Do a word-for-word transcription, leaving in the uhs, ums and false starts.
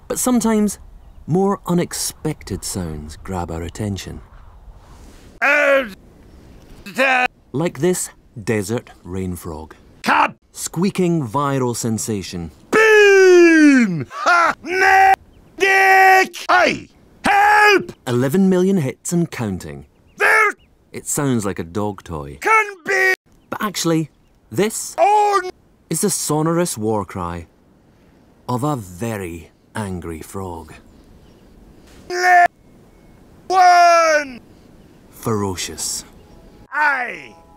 But sometimes more unexpected sounds grab our attention. Like this desert rain frog. Cut! Squeaking viral sensation. Bean! Ha! Nick! Hey! Help! eleven million hits and counting. There It sounds like a dog toy. can be But actually, this on is the sonorous war cry of a very angry frog. one! Ferocious. Aye!